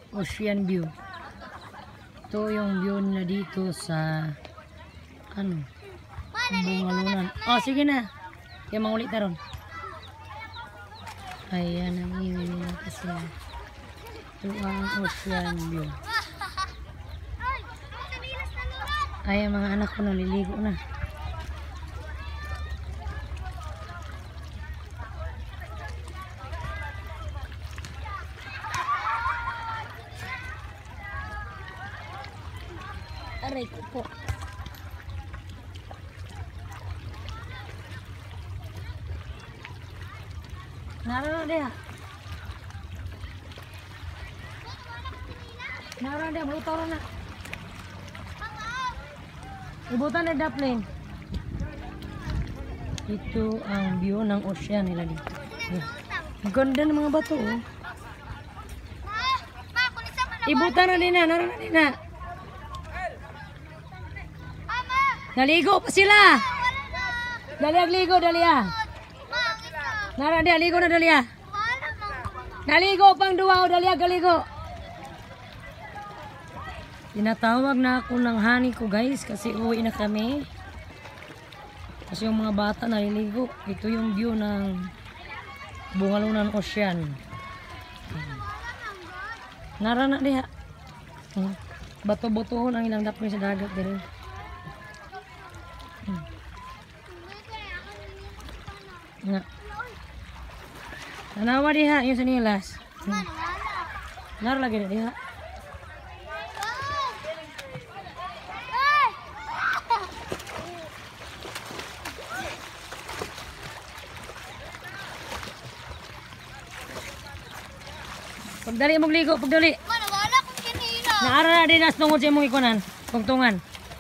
Ocean view. Ito yung view na dito sa ano, Bungalunan. Oh, sige na. Kaya mangulit na ron. Ayan ang iwi nila kasi. Ito ang ocean view. Ayan mga anak ko naliligo na. Aray ko po. Naroon dia. Naroon dia, motor na. Ibutan na daplin. Ito ang view ng ocean nila dito. Ang ganda ng mga bato oh. Ibutan na din na, naroon na din na. Naligo pa sila. Dali agligo, dali ah. Nara dia ligo na dali ah. Naligo pang duwa o dali galigo. Tinatawag na ako ng honey ko guys kasi uwi na kami. Kasi yung mga bata naliligo. Ito yung view ng Bungalunan Ocean. Nara na diha. Bato-botohon ang ilang dapin sa dagat din. Nga. Tanawa diha yung sanilas. Nara lagi na diha. Pagdali mong ligo, pagdali. Wala kong kinila. Naara na din as tungod sa imong ikunan. Tungtungan.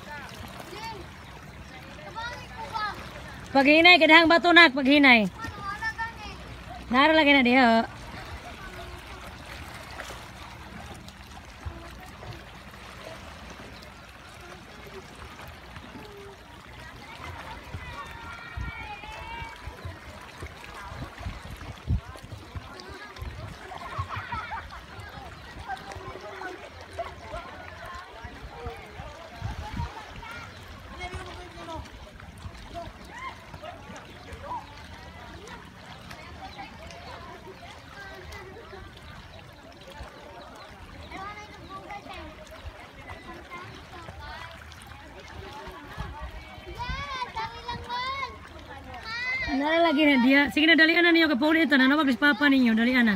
Paghinay, kadahang bato nak, paghinay. Naara lagi na diha. Nara lagi na dia. Sige na dalian na ninyo kapuli ito na nawag papa ninyo dalian na.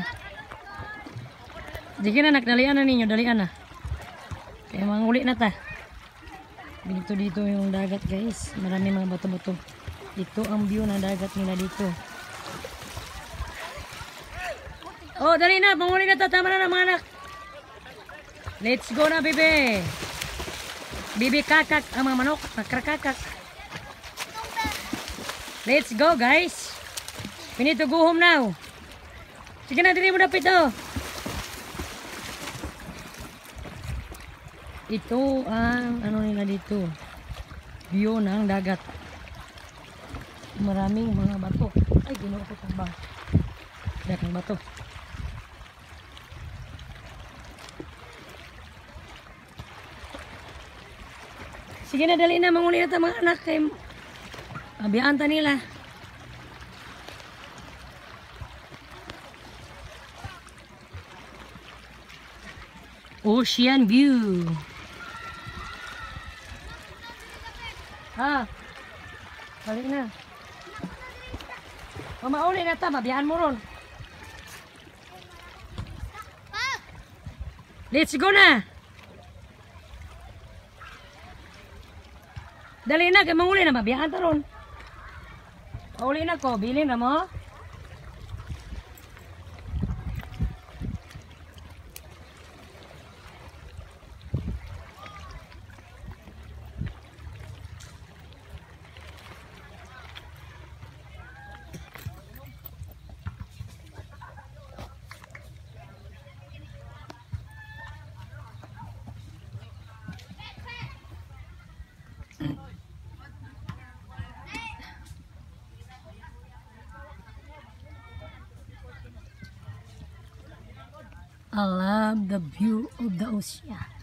Sige na nak dalian na ninyo dalian na. Kaya manguli na ta. Dito yung dagat guys. Marami mga bato-bato. Ito ang view ng dagat nila dito. Oh dali na manguli na ta. Tama na mga anak. Let's go na bibi. Bibi kakak ang mga manok. Nakrakakak. Let's go guys. We need to go home now. Sige na, dili mo dapit oh. Ito ang ano nila dito. View ng dagat. Maraming mga bato. Ay, ginawa ko itong bang. Dagang bato. Sige na, dali na. Manguli na ito mga anak. Kay abiyaan ta nila. Ocean view. Ha? Balik na. Mauli na ta, mabiyaan mo ron. Let's go na. Dali na, kay manguli na, mabiyaan ta ron. Uli na ko, bilhin na mo. I love the view of the ocean.